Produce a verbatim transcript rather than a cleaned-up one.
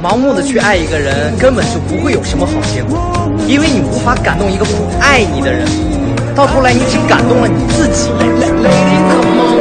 盲目的去爱一个人，根本就不会有什么好结果，因为你无法感动一个不爱你的人，到头来你只感动了你自己。